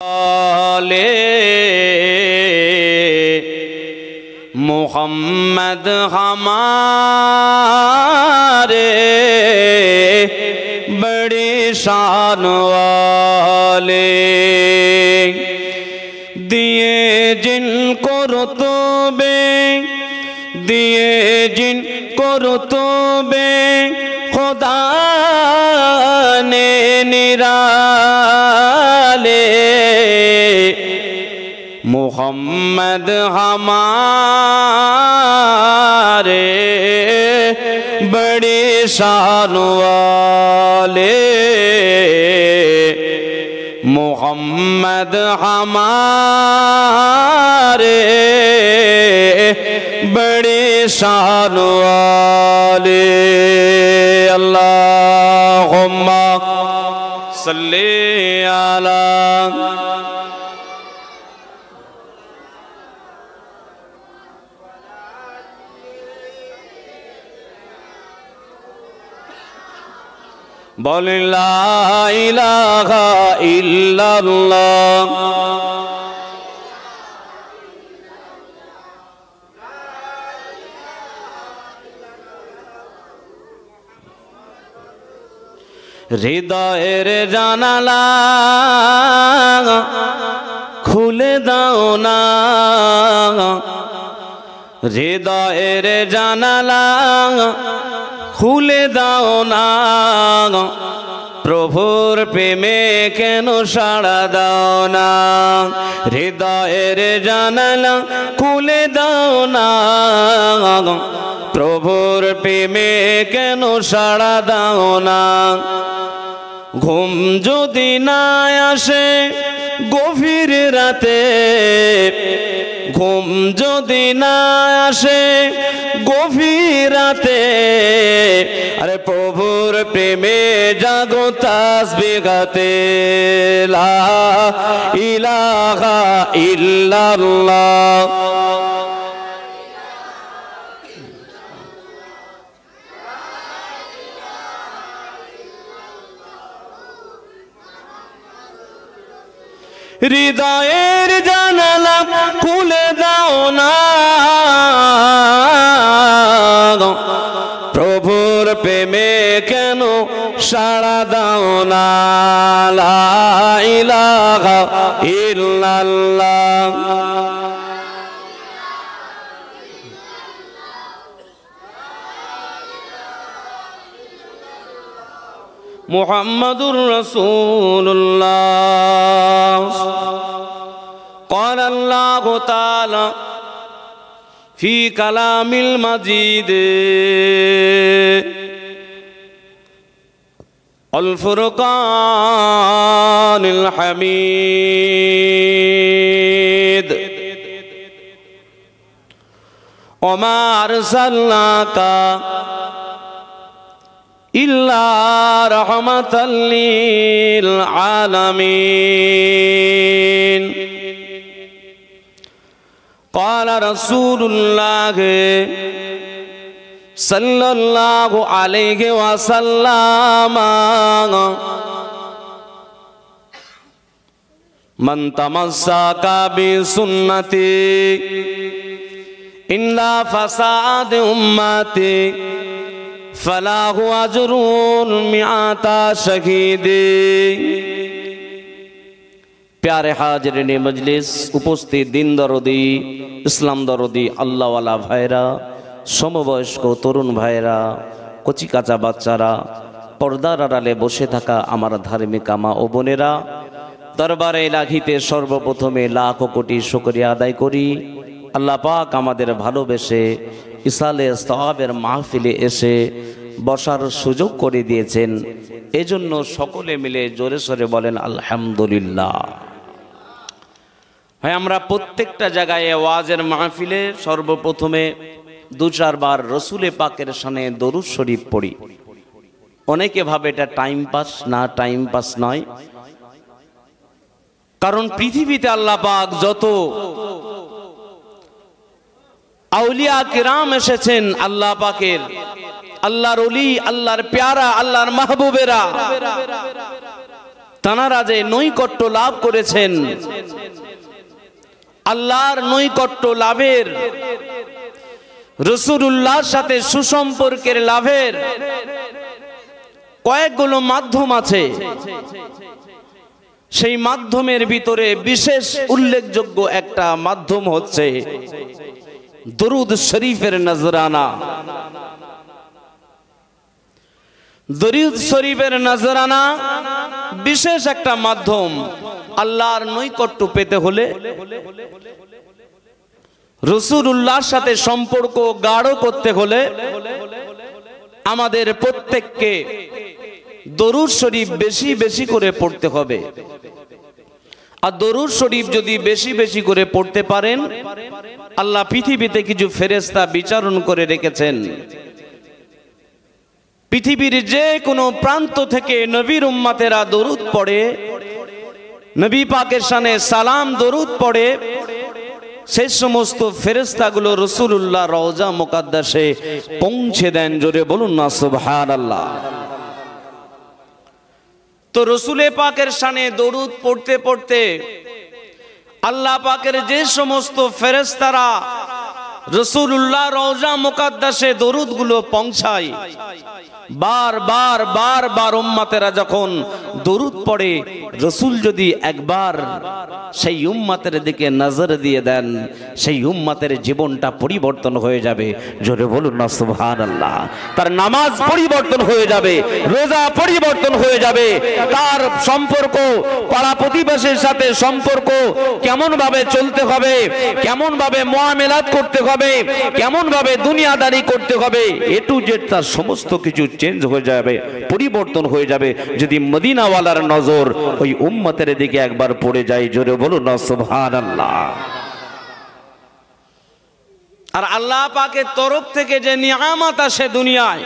मोहम्मद हमारे बड़ी शान वाले, दिए जिनको रुतबे, दिए जिनको रुतबे खुदा ने निराले, मोहम्मद हमारे बड़ी शान वाले, मोहम्मद हमारे बड़ी शान वाले। अल्लाहुम्मा सल्ली अला बोल ला इलाहा इल्लल्लाह। হৃদয়ের জানালা খুলে দাও না, হৃদয়ের জানালা খুলে দাও না, প্রভুর প্রেমে কেন সাড়া দাও না, হৃদয়ের জানালা খুলে দাও না, প্রভুর প্রেমে কেন সাড়া দাও না। ঘুম যদি না আসে গভীর রাতে, ঘুম যদি না আসে গভীর রাতে, আরে প্রভুর প্রেমে জাগো তাসবিহ গাতে, লা ইলাহা ইল্লাল্লাহ। হৃদয়ের জানালা খুলে দাও না, প্রভুর প্রেমে কেন সাড়া দাও না, লা ইলাহা ইল্লাল্লাহ। মুহাম্মাদুর রাসূলুল্লাহ। قال الله تعالى في كلام المجيد الفرقان الحميد وما أرسلناك إلا رحمة للعالمين قال رسول الله صلى الله عليه وسلم من تمسك بسنتي إلا فساد أمتي فله أجر مئة شهيد। प्यारे हाजरीन मजलिस, उपस्थित दिन दरदी इस्लाम दरदी আল্লাহওয়ালা ভাইরা, সমবয়স্ক তরুণ ভাইরা, কচি কাঁচা বাচ্চারা, পর্দার আড়ালে বসে থাকা আমার ধার্মিক মা ও বোনেরা, দরবারে ইলাহিতে সর্বপ্রথমে লাখ কোটি শুকরিয়া আদায় করি। আল্লাহ পাক আমাদের ভালোবেসে ইসালে সওয়াবের মাহফিলে এসে বসার সুযোগ করে দিয়েছেন, এজন্য সকলে মিলে জোরে সোরে বলেন আলহামদুলিল্লাহ। ভাই, আমরা প্রত্যেকটা জায়গায় ওয়াজের মাহফিলে সর্বপ্রথমে দু চারবার রসুলে পাকের শানে দরুদ শরীফ পড়ি। অনেকে ভাবে এটা টাইম পাস, না, টাইম পাস নয়। কারণ পৃথিবীতে আল্লাহ পাক যত আউলিয়া কিরাম এসেছেন, আল্লাহ পাকের, আল্লাহর ওলি, আল্লাহর প্যারা, আল্লাহর মাহবুবেরা, তানারা যে নৈকট্য লাভ করেছেন, আল্লাহর নৈকট্য লাভের, রাসূলুল্লাহর সাথে সুসম্পর্কের লাভের কয়েকগুলো মাধ্যম আছে। সেই মাধ্যমের ভিতরে বিশেষ উল্লেখযোগ্য একটা মাধ্যম হচ্ছে দরুদ শরীফের নজরানা। দরুদ শরীফের নজরানা বিশেষ একটা মাধ্যম। আল্লাহর নৈকট্য পেতে হলে, রাসূলুল্লাহর সাথে সম্পর্ক গাঢ় করতে হলে আমাদের প্রত্যেককে দরুদ শরীফ বেশি বেশি করে পড়তে হবে। আর দরুদ শরীফ যদি বেশি বেশি করে পড়তে পারেন, আল্লাহ পৃথিবীতে কিছু ফেরেশতা বিচারণ করে রেখেছেন। পৃথিবীর যে কোনো প্রান্ত থেকে নবীর উম্মতেরা দরুদ পড়ে, নবী পাকের শানে সালাম দরুদ পড়ে, সেই সমস্ত ফেরেশতাগুলো রাসূলুল্লাহ রওজা মুকাদ্দাসে পৌঁছে দেন। জোরে বলুন না সুবহানাল্লাহ। তো রসুলে পাকের শানে দরুদ পড়তে পড়তে আল্লাহ পাকের যে সমস্ত ফেরেশতারা রাসূলুল্লাহ রওজা মুকাদ্দাসে দরুদগুলো পৌঁছায়, বারবার উম্মতেরা যখন দরুদ পড়ে, রসুল যদি একবার সেই উম্মতের দিকে নজর দিয়ে দেন, সেই উম্মতের জীবনটা পরিবর্তন হয়ে যাবে। জোরে বলুন না সুবহানাল্লাহ। তার নামাজ পরিবর্তন হয়ে যাবে, রোজা পরিবর্তন হয়ে যাবে, তার সম্পর্ক পাড়া প্রতিবেশীর সাথে সম্পর্ক কেমন ভাবে চলতে হবে, কেমন ভাবে মুআমেলাত করতে হবে, কেমন ভাবে দুনিয়াদারি করতে হবে, এ টু জেড তার সমস্ত কিছু চেঞ্জ হয়ে যাবে, পরিবর্তন হয়ে যাবে যদি মদিনাওয়ালার নজর ওই উম্মতের দিকে একবার পড়ে যায়। জোরে বলুন না সুবহানাল্লাহ। আর আল্লাহ পাকের তরফ থেকে যে নিয়ামত আসে দুনিয়ায়,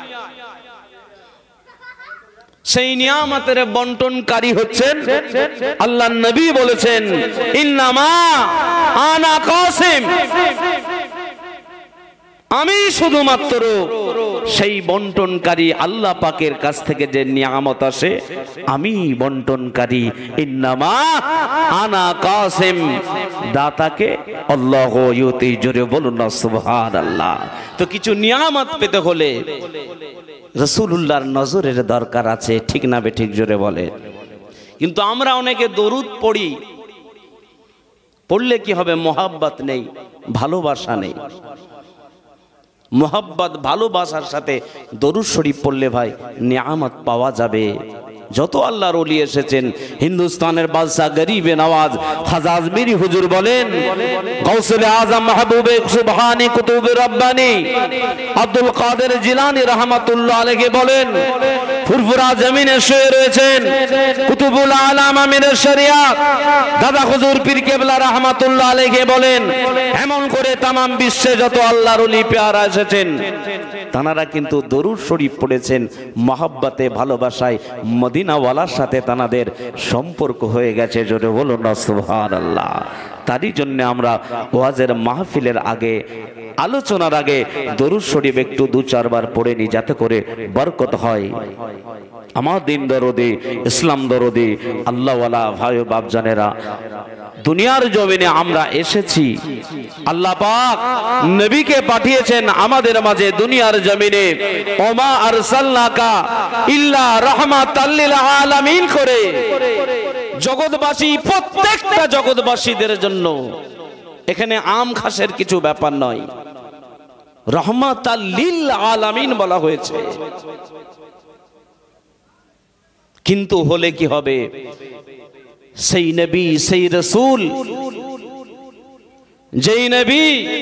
সেই নিয়ামতের বন্টনকারী হচ্ছেন আল্লাহর নবী। বলেছেন ইন্নামা আনা কাসিম, আমি শুধুমাত্র সেই বন্টনকারী। আল্লাহ পাকের কাছ থেকে যে নিয়ামত আসে আমি বন্টনকারী। ইন্নামা আনা কাসিম, দাতাকে আল্লাহ ইউতি। জোরে বলুন না সুবহানাল্লাহ। তো কিছু নিয়ামত পেতে হলে রাসূলুল্লাহর নজরের দরকার আছে, ঠিক না বেঠিক? জোরে বলে। কিন্তু আমরা অনেকে দরুদ পড়ি, পড়লে কি হবে? মোহাব্বত নেই, ভালোবাসা নেই। মোহাব্বত ভালোবাসার সাথে দরুদ শরীফ পড়লে ভাই নিয়ামত পাওয়া যাবে। যত আল্লাহর ওলি এসেছেন, হিন্দুস্তানের বাদশা গরিবে নওয়াজ খাজা আজমিরি হুজুর বলেন, গাউসুল আজম মাহবুবে সুবহানি কুতুবে রব্বানি আব্দুল কাদের জিলানী রাহমাতুল্লাহ আলাইহি বলেন, ফুরফুরা জমিনে শুয়ে রয়েছেন কুতুবুল আলাম আমিরের শরিয়াত দাদা হুজুর পীর কেবলা রাহমাতুল্লাহ আলাইহি বলেন, এমন করে তামাম বিশ্বে যত আল্লাহর ওলি পেয়ারা এসেছেন, তানারা কিন্তু দরুদ শরীফ পড়েছেন মহব্বতে, ভালোবাসায়। মদিনাওয়ালার সাথে তানাদের সম্পর্ক হয়ে গেছে। জোরে বলুন না সুবহানাল্লাহ। তারই জন্য আমরা ওয়াজের মাহফিলের আগে, আলোচনার আগে দরুদ শরীফ একটু 2-4 বার পড়ে নি, যাতে করে বরকত হয়। আমার দিন দরদি, ইসলাম দরদি আল্লাহওয়ালা ভাই ও বাপজানেরা, দুনিয়ার জমিনে আমরা এসেছি, আল্লাহ পাক নবীকে পাঠিয়েছেন আমাদের মাঝে দুনিয়ার জমিনে, ওমা আরসালনাকা ইল্লা রাহমাতাল লিল আলামিন করে। জগৎবাসী, প্রত্যেকটা জগৎবাসীদের জন্য, এখানে আম খাসের কিছু ব্যাপার নয়, রাহমাতাল লিল আলামিন বলা হয়েছে। কিন্তু হলে কি হবে? সেই নবী, সেই রাসূল, যেই নবী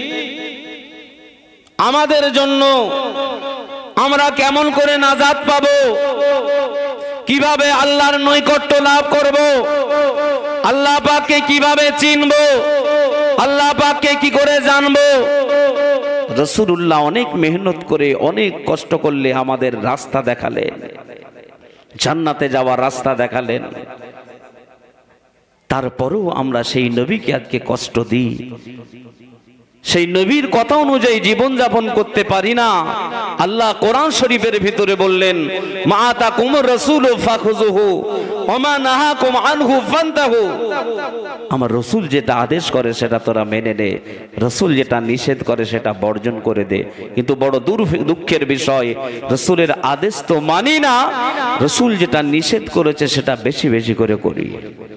আমাদের জন্য, আমরা কেমন করে নাজাত পাবো, কিভাবে আল্লাহর নৈকট্য লাভ করব, আল্লাহ পাককে কিভাবে চিনবো, আল্লাহ পাককে কি করে জানবো? রাসূলুল্লাহ অনেক মেহনত করে, অনেক কষ্ট করলে আমাদের রাস্তা দেখালেন, জান্নাতে যাওয়ার রাস্তা দেখালেন। তারপরেও আমরা সেই নবীকে আজকে কষ্ট দিই, সেই নবীর কথা অনুযায়ী জীবন যাপন করতে পারি না। আল্লাহ কোরআন শরীফের ভিতরে বললেন, মা আতাকুমুর রাসূলু ফাখুযুহু ওয়া মা নাহাকুম আনহু ফান্তাহু। আমার রাসূল যেটা আদেশ করে সেটা তোরা মেনে নে, রাসূল যেটা নিষেধ করে সেটা বর্জন করে দে। কিন্তু বড় দুঃখের বিষয়, রাসূলের আদেশ তো মানি না, রাসূল যেটা নিষেধ করেছে সেটা বেশি বেশি করে করি।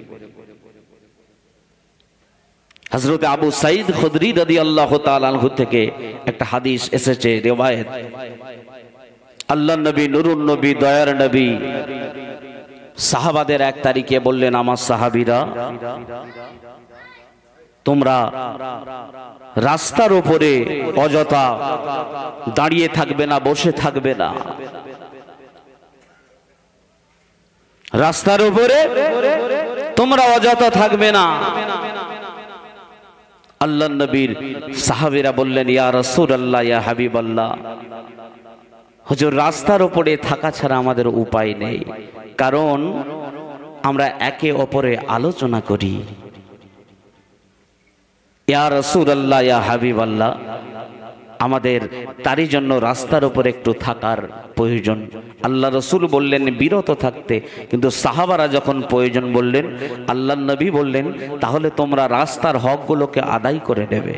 হযরত আবু সাঈদ খুদরি রাদিয়াল্লাহু তাআলা আনহু থেকে একটা হাদিস এসেছে, রিওয়ায়াত। আল্লাহর নবী, নুরুন নবী, দয়ার নবী সাহাবাদের এক তারিখে বললেন, আমার সাহাবীরা, তোমরা রাস্তার উপরে অযথা দাঁড়িয়ে থাকবে না, বসে থাকবে না। রাস্তার উপরে তোমরা অযথা থাকবে না। আল্লাহর নবীর সাহাবীরা বললেন, ইয়া রাসূলুল্লাহ, ইয়া হাবিবাল্লাহ, হুজুর রাস্তার উপরে থাকা ছাড়া আমাদের উপায় নেই, কারণ আমরা একে অপরে আলোচনা করি। ইয়া রাসূলুল্লাহ, ইয়া হাবিবাল্লাহ, আমাদের তারই জন্য রাস্তার উপর একটু থাকার প্রয়োজন। আল্লাহ রসুল বললেন বিরত থাকতে, কিন্তু সাহাবারা যখন প্রয়োজন বললেন, আল্লাহ নবী বললেন, তাহলে তোমরা রাস্তার হকগুলোকে আদায় করে নেবে।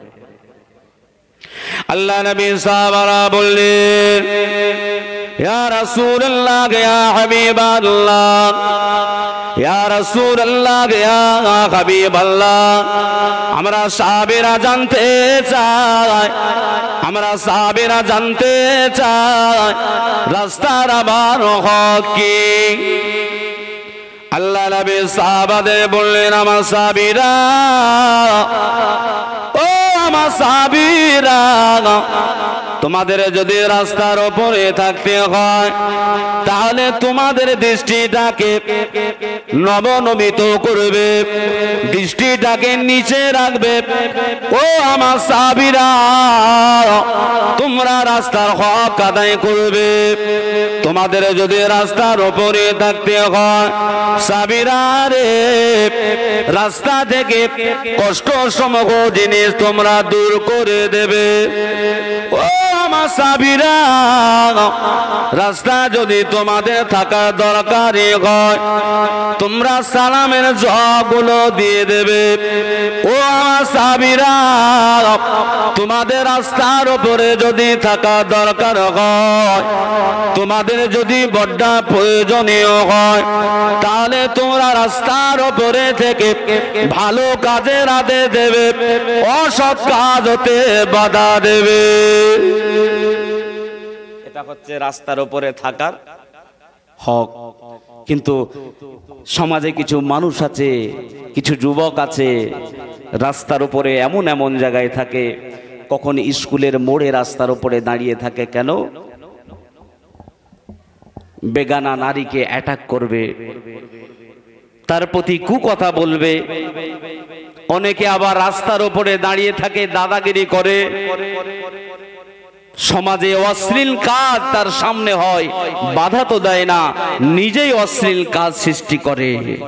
আল্লাহ নবী সাহাবারা বললেন, ইয়া রাসূলুল্লাহ, ইয়া হাবিবাল্লাহ, ইয়া রাসূলুল্লাহ, ইয়া হাবিবাল্লাহ, আমরা সাহাবীরা জানতে চাই, আমরা সাহাবীরা জানতে চাই রাস্তার আবার হক কি। আল্লাহ নবী সাহাবাদের বললেন, আমার সাহাবীরা, ও আমার সাহাবীরা, তোমাদের যদি রাস্তার উপরে থাকতে হয় তাহলে তোমাদের দৃষ্টিটাকে নবনমিত করবে, দৃষ্টিটাকে নিচে রাখবে। ও আমার সাহাবীরা, তোমরা রাস্তার হক আদায় করবে। তোমাদের যদি রাস্তার উপরে থাকতে হয়, সাহাবীরা রে, রাস্তা থেকে কষ্ট সমূহ জিনিস তোমরা দূর করে দেবে। ও আমার সাহাবীরা, রাস্তা যদি তোমাদের থাকা দরকারি হয়, তোমরা সালামের জবাবগুলো দিয়ে দেবে। ও আমার সাহাবীরা, তোমাদের রাস্তার উপরে যদি থাকা দরকার হয়, তোমাদের যদি বড্ড প্রয়োজনীয় হয়, তাহলে তোমরা রাস্তার উপরে থেকে ভালো কাজের আদেশ দেবে, অসৎ কাজ হতে বাধা দেবে। এটা হচ্ছে রাস্তার উপরে থাকার হক। কিন্তু সমাজে কিছু মানুষ আছে, কিছু যুবক আছে, রাস্তার উপরে এমন এমন জায়গায় থাকে, কখন স্কুলের মোড়ে রাস্তার উপরে দাঁড়িয়ে থাকে। কেন? বেগানা নারীকে অ্যাটাক করবে, তার প্রতি কুকথা বলবে। অনেকে আবার রাস্তার উপরে দাঁড়িয়ে থাকে, দাদাগিরি করে। সমাজে অশ্লীল কাজ তার সামনে হয়, বাধা তো দেয় না, নিজেই অশ্লীল কাজ সৃষ্টি করে।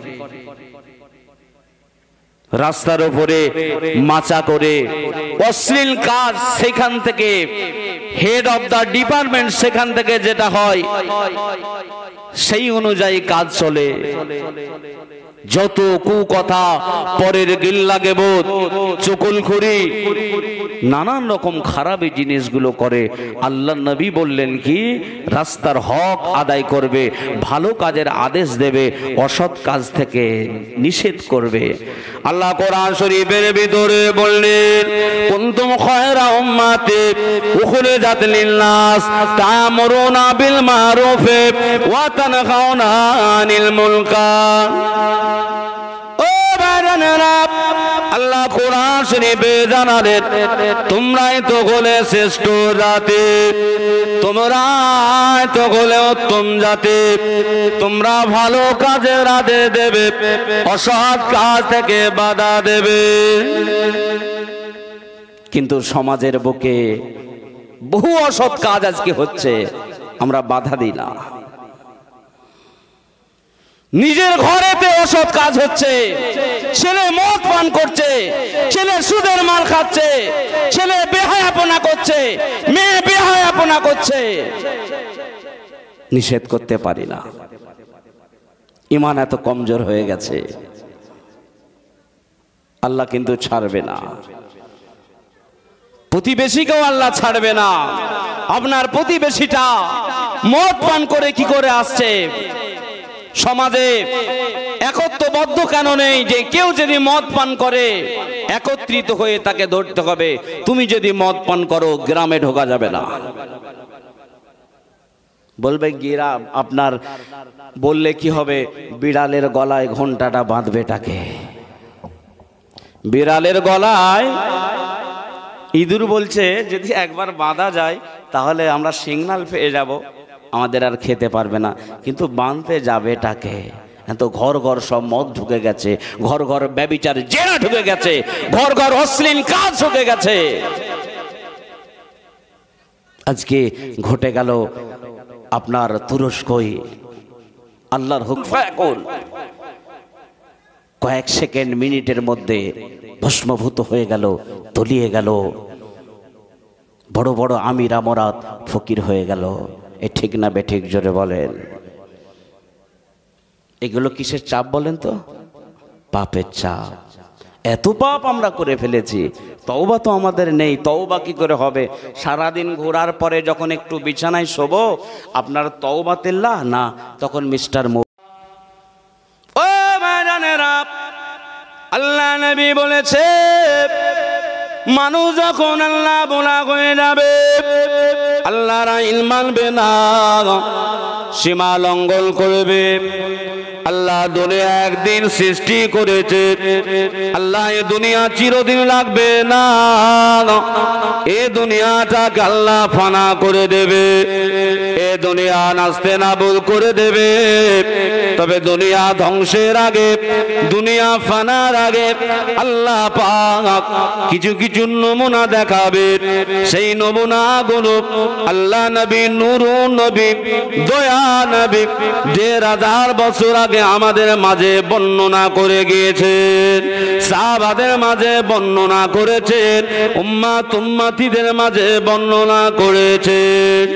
রাস্তার উপরে মাচা করে অশ্লীল কাজ, সেখান থেকে হেড অফ দা ডিপার্টমেন্ট, সেখান থেকে যেটা হয় সেই অনুযায়ী কাজ চলে। যত কুকথা, পরের গিল্লা গেবত, চুগলখড়ি, নানান রকম খারাপ জিনিসগুলো করে। আল্লাহ নবী বললেন কি, রাস্তার হক আদায় করবে, ভালো কাজের আদেশ দেবে, অসৎ কাজ থেকে নিষেধ করবে। আল্লাহ কোরআন শরীফের ভিতরে বললেন, কুনতুম খায়রা উম্মাতি উখরিজাত লিন-নাস তা'মুরুনা বিল মারুফ ওয়া তানহাউনা আনিল মুনকার। ও বারানারা, আল্লাহ কোরআন শরীফে জানালেন, তোমরাই তো হলে শ্রেষ্ঠ জাতি, তোমরাই তো হলে উত্তম জাতি, তোমরা ভালো কাজের আদেশ দেবে, অসৎ কাজ থেকে বাধা দেবে। কিন্তু সমাজের বুকে বহু অসৎ কাজ আজকে হচ্ছে, আমরা বাধা দিই না। নিজের ঘরেতে অসৎ কাজ হচ্ছে, ছেলে মদ পান করছে, ছেলে সুদের মাল খাচ্ছে, ছেলে বেহায়াপনা করছে, মেয়ে বেহায়াপনা করছে, নিষেধ করতে পারি না। ঈমান এত কমজোর হয়ে গেছে, আল্লাহ কিন্তু ছাড়বে না। প্রতিবেশীকেও আল্লাহ ছাড়বে না। আপনার প্রতিবেশীটা মদ পান করে কি করে আসছে, সমাজে একত্রবদ্ধ কেন নেই যে কেউ যদি মদ পান করে একত্রিত হয়ে তাকে ধরতে হবে। তুমি যদি মদ পান করো গ্রামে ঢোকা যাবে না। বলবে গ্রাম আপনার, বললে কি হবে, বিড়ালের গলায় ঘন্টাটা বাঁধবে টাকে। বিড়ালের গলায় ইঁদুর বলছে যদি একবার বাঁধা যায় তাহলে আমরা সিগন্যাল পেয়ে যাব, আমাদের আর খেতে পারবে না, কিন্তু বাঁধতে যাবে টাকে। তো ঘর ঘর সব মদ ঢুকে গেছে, ঘর ঘর ব্যভিচার জেনা ঢুকে গেছে, ঘর ঘর অশ্লীল কাজ ঢুকে গেছে। আজকে ঘটে গেল আপনার তুরস্কই, আল্লাহর হুকুম কয়েক সেকেন্ড মিনিটের মধ্যে ভস্মভূত হয়ে গেল, তলিয়ে গেল। বড় বড় আমির আমরাত ফকির হয়ে গেল। এ ঠিক না বেঠিক জোরে বলেন? এগুলো কিসের চাপ বলেন তো? পাপের চাপ। এত পাপ আমরা করে ফেলেছি, তওবা তো আমাদের নেই। তওবা কি করে হবে? সারাদিন ঘোরার পরে যখন একটু বিছানায় শোবো, আপনার তওবা তেল্লাহ না, তখন মিস্টার ও ভাইজানেরা, আল্লাহ নবী বলেছে মানুষ যখন আল্লাহ বলা হয়ে যাবে, আল্লাহর আইন মানবে না, সীমা লঙ্ঘন করবে। আল্লাহ দুনিয়া একদিন সৃষ্টি করেছে, আল্লাহ এ দুনিয়া চিরদিন লাগবে না, এ দুনিয়াটাকে আল্লাহ ফানা করে দেবে, এ দুনিয়া নাস্তে নাবুদ করে দেবে। তবে দুনিয়া ধ্বংসের আগে, দুনিয়া ফানার আগে আল্লাহ পাক কিছু কিছু নমুনা দেখাবে। সেই নমুনাগুলো আল্লাহ নবী নূরুন নবী দয়া নবী ১,৫০০ বছর আগে আমাদের মাঝে বর্ণনা করে গিয়েছেন, সাহাবাদের মাঝে বর্ণনা করেছেন, উম্মাত উম্মাতীদের মাঝে বর্ণনা করেছেন।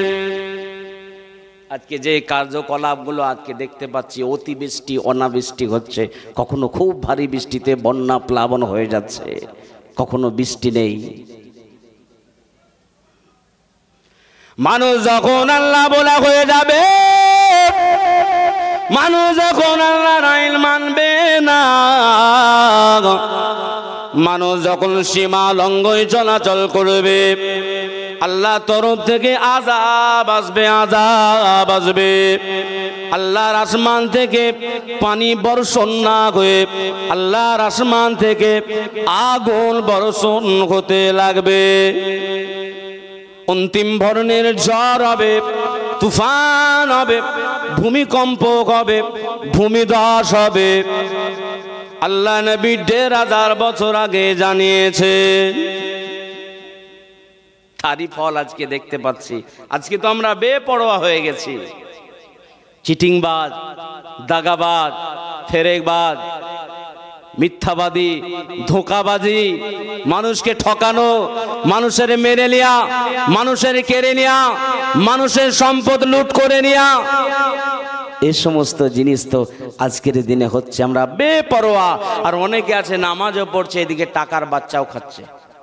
আজকে যে কার্যকলাপগুলো আজকে দেখতে পাচ্ছি, অতিবৃষ্টি অনাবৃষ্টি হচ্ছে, কখনো খুব ভারী বৃষ্টিতে বন্যা প্লাবন হয়ে যাচ্ছে, কখনো বৃষ্টি নেই। মানুষ যখন আল্লাহ বলা হয়ে যাবে, মানুষ যখন আল্লাহর আইন মানবে না, মানুষ যখন সীমা লঙ্ঘন চলাচল করবে, আল্লাহর তরফ থেকে আযাব আসবে, আযাব আসবে। আল্লাহর আসমান থেকে পানি বর্ষণ না হয়ে আল্লাহর আসমান থেকে আগুন বর্ষণ হতে লাগবে। অন্তিম ধরনের ঝড় হবে, তুফান হবে, ভূমিকম্প হবে, ভূমিধস হবে। আল্লাহ নবী ১,৫০০ বছর আগে জানিয়েছে। তারই ফল আজকে দেখতে পাচ্ছি। আজকে তো আমরা বেপরোয়া হয়ে গেছি। চিটিংবাজ, দাগাবাজ, ফেরেকবাজ, মিথ্যাবাদী, ধোঁকাবাজি, মানুষকে ঠকানো, মানুষের মেরে নেয়া, মানুষের কেড়ে নেয়া, মানুষের সম্পদ লুট করে নেয়া, এই সমস্ত জিনিস তো আজকের দিনে হচ্ছে। আমরা বেপরোয়া। আর অনেকে আছে নামাজও পড়ছে, এদিকে টাকার বাচ্চাও খাচ্ছে।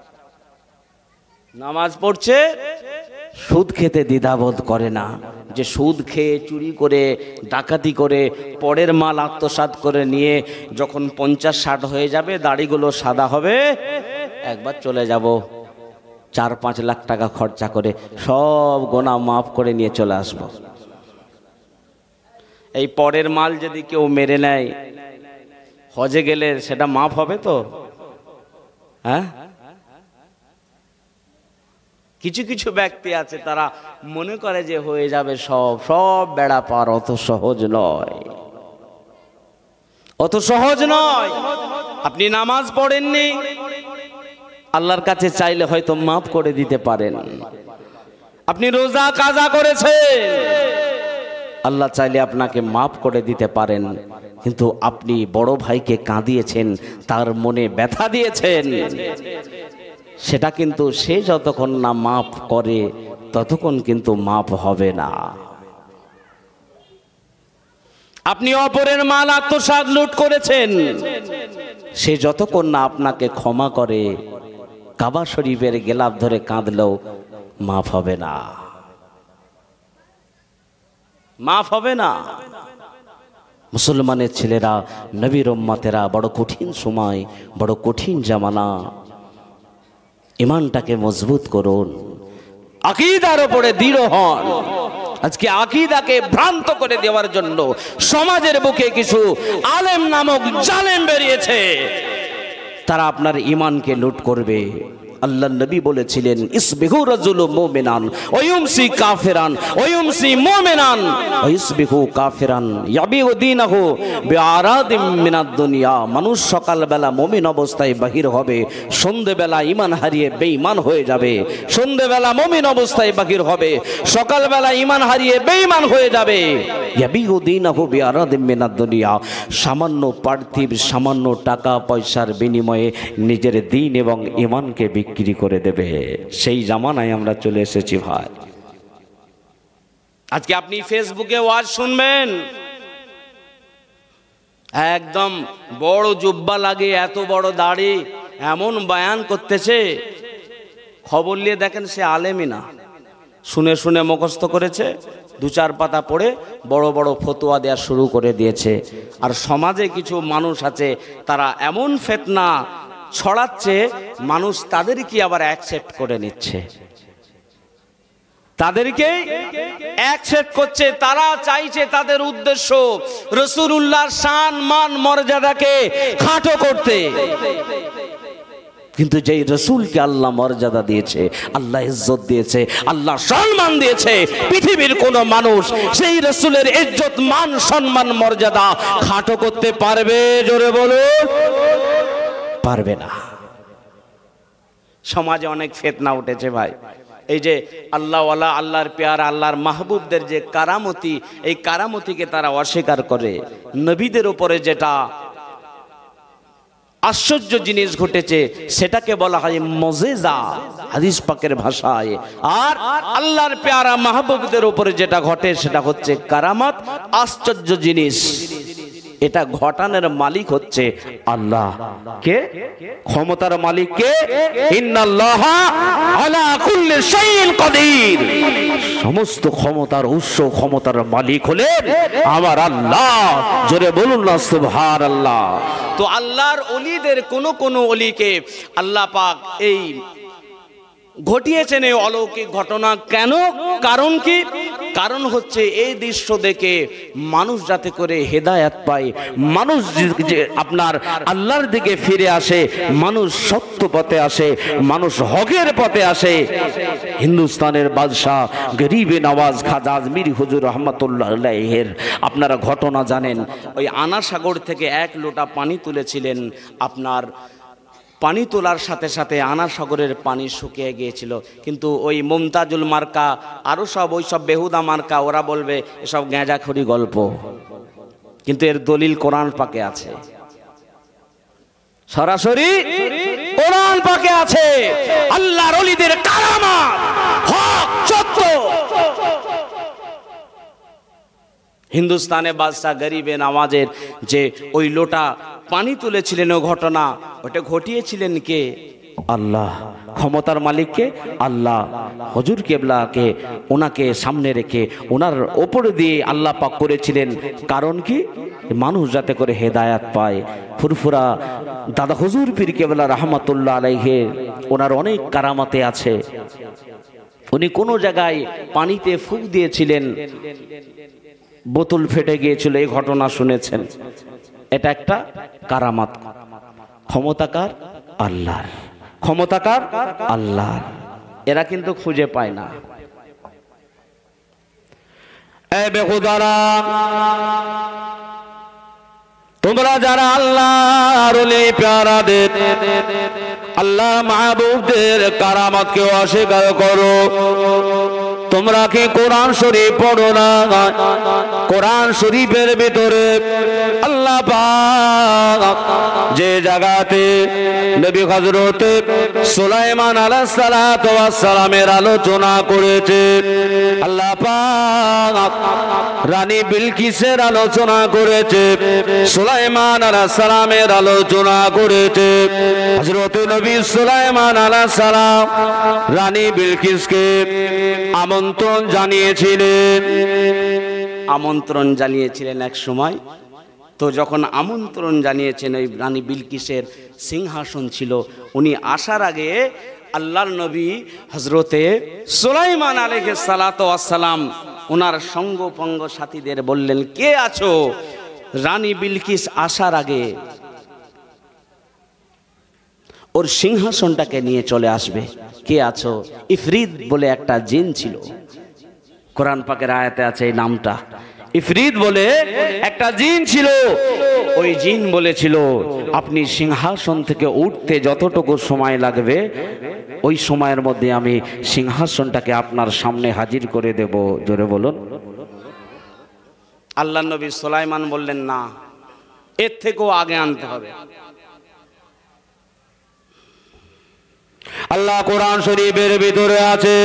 নামাজ পড়ছে, সুদ খেতে দ্বিধাবোধ করে না, যে সুদ খেয়ে চুরি করে ডাকাতি করে পরের মাল আত্মসাৎ করে নিয়ে যখন ৫০-৬০ হয়ে যাবে, দাড়িগুলো সাদা হবে, একবার চলে যাব ৪-৫ লাখ টাকা খরচা করে সব গোনা মাফ করে নিয়ে চলে আসব। এই পরের মাল যদি কেউ মেরে নেয়, হজে গেলে সেটা মাফ হবে তো? হ্যাঁ, কিছু কিছু ব্যক্তি আছে তারা মনে করে যে হয়ে যাবে সব বেড়া পার। অত সহজ নয়, অত সহজ নয়। আপনি নামাজ পড়েননি, আল্লাহর কাছে চাইলে হয়তো মাফ করে দিতে পারেন। আপনি রোজা কাজা করেছেন, আল্লাহ চাইলে আপনাকে মাফ করে দিতে পারেন, কিন্তু আপনি বড় ভাইকে কাঁদিয়েছেন, তার মনে ব্যথা দিয়েছেন, সেটা কিন্তু সে যতক্ষণ না মাফ করে ততক্ষণ কিন্তু মাফ হবে না। আপনি অপরের মাল আত্মসাৎ লুট করেছেন, সে যতক্ষণ না আপনাকে ক্ষমা করে কাবা শরীফের গেলাপ ধরে কাঁদলেও মাফ হবে না, মাফ হবে না। মুসলমানের ছেলেরা, নবীর উম্মতেরা, বড় কঠিন সময়, বড় কঠিন জামানা, ঈমানটাকে মজবুত করুন, আকীদার উপরে দৃঢ় হন। আজকে আকীদাকে ভ্রান্ত করে দেওয়ার জন্য সমাজের বুকে কিছু আলেম নামক জালেম বেরিয়েছে, তারা আপনার ঈমানকে লুট করবে। আল্লাহ নবী বলেছিলেন, ইসবিহু রাজুলু মুমিনান ওয়া ইউমসি কাফিরান ওয়া ইউমসি মুমিনান ওয়া ইসবিহু কাফিরান ইয়াবিউ দীনাহু বিআরাদিম মিনাদ দুনিয়া। মানুষ সকালবেলা মুমিন অবস্থায় বাহির হবে, সন্ধ্যেবেলা ঈমান হারিয়ে বেঈমান হয়ে যাবে। সন্ধ্যেবেলা মুমিন অবস্থায় বাহির হবে, সকালবেলা ঈমান হারিয়ে বেঈমান হয়ে যাবে। ইয়াবিউ দীনাহু বিআরাদিম মিনাদ দুনিয়া। সামান্য পার্থিব, সামান্য টাকা পয়সার বিনিময়ে নিজের দ্বীন এবং ঈমানকে বিক্রি করে দেবে। সেই জামানায় আমরা চলে এসেছি ভাই। আজকে আপনি ফেসবুকে ওয়াজ শুনবেন, একদম বড় জুব্বা লাগে, এত বড় দাড়ি, এমন বয়ান করতেছে, খবর নিয়ে দেখেন সে আলেমই না, শুনে শুনে মুখস্থ করেছে, দু চার পাতা পড়ে বড় বড় ফতোয়া দেওয়া শুরু করে দিয়েছে। আর সমাজে কিছু মানুষ আছে, তারা এমন ফিতনা ছড়াচ্ছে, মানুষ তাদেরকে আবার অ্যাকসেপ্ট করে নিচ্ছে, তাদেরকে অ্যাকসেপ্ট করছে। তারা চাইছে, তাদের উদ্দেশ্য রাসূলুল্লাহর শান মান মর্যাদাকে খাটো করতে। কিন্তু যেই রাসূলকে আল্লাহ মর্যাদা দিয়েছে, আল্লাহ ইজ্জত দিয়েছে, আল্লাহ সম্মান দিয়েছে, পৃথিবীর কোন মানুষ সেই রাসূলের ইজ্জত মান সম্মান মর্যাদা খাটো করতে পারবে? জোরে বলুন, পারবে না। সমাজে অনেক ফিতনা উঠেছে ভাই। এই যে আল্লাহওয়ালা, আল্লাহর পেয়ারা, আল্লাহর মাহবুবদের যে কারামতি, এই কারামতিকে তারা অস্বীকার করে। নবীদের উপরে যেটা আশ্চর্য জিনিস ঘটেছে সেটাকে বলা হয় মুজিজা হাদিস পাকের ভাষায়, আর আল্লাহর পেয়ারা মাহবুবদের উপরে যেটা ঘটে সেটা হচ্ছে কারামত, আশ্চর্য জিনিস। এটা ঘটানোর মালিক হচ্ছে আল্লাহ। কে? ক্ষমতার মালিক কে? ইন্নাল্লাহা আলা কুল্লি শাইইন কাদির। সমস্ত ক্ষমতার উৎস, ক্ষমতার মালিক হলেন আমার আল্লাহ। জোরে বলুন না সুবহানাল্লাহ। তো আল্লাহর ওলিদের কোন কোন ওলিকে আল্লাহ পাক এই ঘটিয়েছেন এই অলৌকিক ঘটনা। কেন? কারণ কি? কারণ হচ্ছে এই দৃশ্য দেখে মানুষ যাতে করে হেদায়েত পায়, মানুষ আপনার আল্লাহর দিকে ফিরে আসে, মানুষ সত্য পথে আসে, মানুষ হকের পথে আসে। হিন্দুস্তানের বাদশাহ গরিবে নওয়াজ খাজা আজমিরি হুজুর রহমাতুল্লাহ আলাইহির আপনারা ঘটনা জানেন। ওই আনা সাগর থেকে এক লোটা পানি তুলেছিলেন। আপনার পানি তোলার সাথে সাথে আনা সাগরের পানি শুকিয়ে গিয়েছিল। কিন্তু ওই মুমতাজুল মার্কা, আরো সব ওই সব বেহুদা মার্কা, ওরা বলবে এসব গ্যাঁজাখড়ি গল্প, কিন্তু এর দলিল কোরআন পাকে আছে, সরাসরি কোরআন পাকে আছে। আল্লাহর ওলিদের কারামাত, হক সত্য। হিন্দুস্তানে বাদশাহ গরিবে নওয়াজের যে ওই লোটা পানি তুলেছিলেন, ও ঘটনা ওটা ঘটিয়েছিলেন কে? আল্লাহ। ক্ষমতার মালিককে আল্লাহ। হুজুর কেবলাকে ওনাকে সামনে রেখে ওনার ওপরে দিয়ে আল্লাহ পাক করেছিলেন। কারণ কি? মানুষ যাতে করে হেদায়াত পায়। ফুরফুরা দাদা হুজুর পীর কেবলা রহমাতুল্লাহ আলাইহি, ওনার অনেক কারামাতে আছে। উনি কোনো জায়গায় পানিতে ফুঁক দিয়েছিলেন, বোতল ফেটে গিয়েছিল, এই ঘটনা শুনেছেন। এটা একটা কারামাত। ক্ষমতাকার আল্লাহর, ক্ষমতাকার আল্লাহর। এরা কিন্তু খুঁজে পায় না। এই বেহুদারা, তোমরা যারা আল্লাহর ওলি প্যারাদের, আল্লাহ মাহবুবদের কারামাতকে অস্বীকার করো, তোমরা কি কোরআন শরীফ পড়ো না? কোরআন শরীফের ভিতরে আল্লাহ পাক যে জায়গাতে নবী হযরত সুলাইমান আলাইহিস সালাতু ওয়াস সালামের আলোচনা করেছে, আল্লাহ পাক রানী বিলকিসের আলোচনা করেছে, সুলাইমান আলাইহিস সালামের আলোচনা করেছে। হযরত নবী সুলাইমান আলাইহিস সালাম রানী বিলকিসকে আমন্ত্রণ জানিয়েছিলেন এক সময়। তো যখন আমন্ত্রণ জানিয়েছেন, ওই রানী বিলকিসের সিংহাসন ছিল, উনি আসার আগে আল্লাহর নবী হযরতে সুলাইমান আলাইহিস সালাতু ওয়াস সালাম ওনার সঙ্গপঙ্গ সাথীদের বললেন, কে আছো রানী বিলকিস আসার আগে ওর সিংহাসনটাকে নিয়ে চলে আসবে, কে আছো? ইফরিত বলে একটা জিন ছিল, কোরআন পাকের আয়াতে আছে এই নামটা। ইফরিত বলে একটা জিন ছিল, ওই জিন বলেছিল আপনি সিংহাসন থেকে উঠতে যতটুকু সময় লাগবে ওই সময়ের মধ্যে আমি সিংহাসনটাকে আপনার সামনে হাজির করে দেব। জোরে বলুন। আল্লাহর নবী সুলাইমান বললেন, না, এর থেকেও আগে আনতে হবে। আল্লাহ কোরআন শরীফের ভিতরে আছে,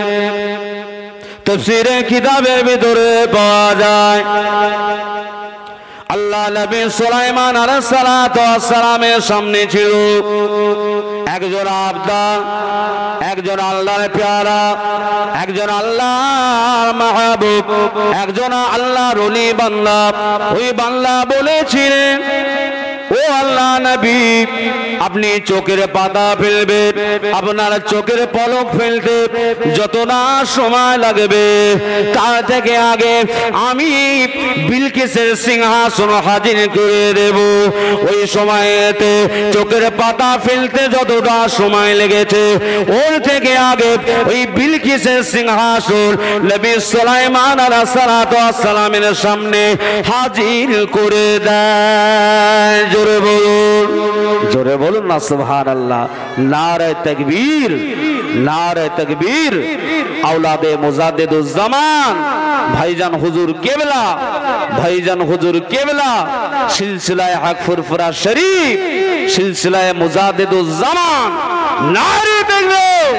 তাফসীরে কিতাবের ভিতরে পাওয়া যায়, আল্লাহ নবী সুলাইমান আলাইহিস সালাতু ওয়াস সালামের সামনে ছিল একজন আবদাল, একজন আল্লাহর পেয়ারা, একজন আল্লাহর মাহবুব, একজন আল্লাহর ওলি বান্দা। ওই বান্দা বলেছিলেন, ও আল্লাহ নবী, আপনি চোখের পাতা ফেলবেন, আপনার চোখের পলক ফেলতে যত না সময় লাগবে তার থেকে আগে আমি বিলকিসের সিংহাসন হাজির করে দেব। ওই সময়তে চোখের পাতা ফেলতে যতটা সময় লেগেছে ওর থেকে আগে ওই বিলকিসের সিংহাসন নবী সুলাইমান আলাইহিস সালাতু ওয়াস সালামের সামনে হাজির করে দেয়। জোরে বলুন, জোরে বলুন না সুবহানাল্লাহ। নারে তাকবীর, নারে তাকবীর। আওলাদে মুজাদ্দিদুজ জামান ভাইজান হুজুর কেবলা, ভাইজান হুজুর কেবলা সিলসিলায়ে হক ফুরফুরা শরীফ, সিলসিলায়ে মুজাদ্দিদুজ জামান, নারে তাকবীর।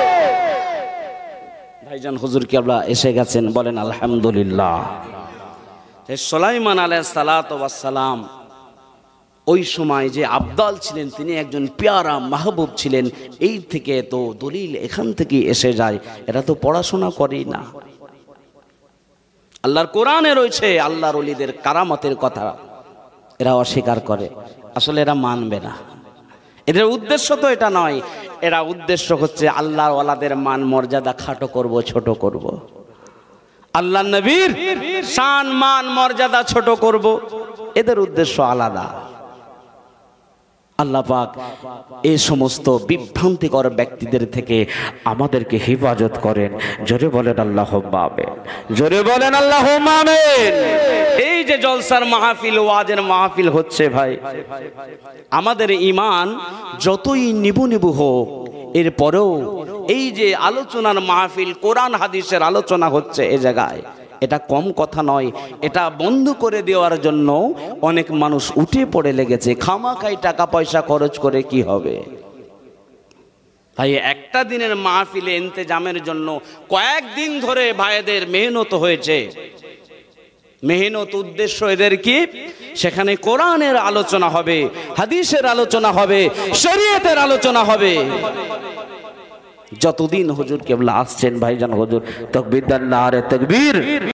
ভাইজান হুজুর কেবলা এসে গেছেন, বলেন আলহামদুলিল্লাহ। সুলাইমান আলাইহিস সালাতু ওয়াস সালাম ওই সময় যে আবদাল ছিলেন তিনি একজন পেয়ারা মাহবুব ছিলেন। এই থেকে তো দলিল এখান থেকে এসে যায়, এরা তো পড়াশোনা করেই না। আল্লাহর কোরআনে রয়েছে আল্লাহর ওলিদের কারামতের কথা, এরা অস্বীকার করে। আসলে এরা মানবে না, এদের উদ্দেশ্য তো এটা নয়। এরা উদ্দেশ্য হচ্ছে আল্লাহর ওয়ালাদের মান মর্যাদা খাটো করব, ছোট করব, আল্লাহ নবীর শান মান মর্যাদা ছোট করব, এদের উদ্দেশ্য আলাদা। আল্লাহ পাক এই সমস্ত বিভ্রান্তিকর ব্যক্তিদের থেকে আমাদেরকে হেফাজত করেন। জোরে বলেন আল্লাহুম্মা আমিন, জোরে বলেন আল্লাহুম্মা আমিন। এই যে জলসার মাহফিল, ওয়াজের মাহফিল হচ্ছে ভাই, আমাদের ঈমান যতই নিবু নিবু হোক, এরপরেও এই যে আলোচনার মাহফিল, কোরআন হাদিসের আলোচনা হচ্ছে এ জায়গায়, এটা কম কথা নয়। এটা বন্ধ করে দেওয়ার জন্য অনেক মানুষ উঠে পড়ে লেগেছে। খামাখাই টাকা পয়সা খরচ করে কি হবে ভাই? একটা দিনের মাহফিলে ইন্তেজামের জন্য কয়েকদিন ধরে ভাইদের মেহনত হয়েছে। মেহনত উদ্দেশ্য এদের কি? সেখানে কোরআনের আলোচনা হবে, হাদিসের আলোচনা হবে, শরীয়তের আলোচনা হবে। যতদিন হুজুর কেবলা আসছেন ভাইজান হুজুর তাকবীর দেন, নারে তাকবীর।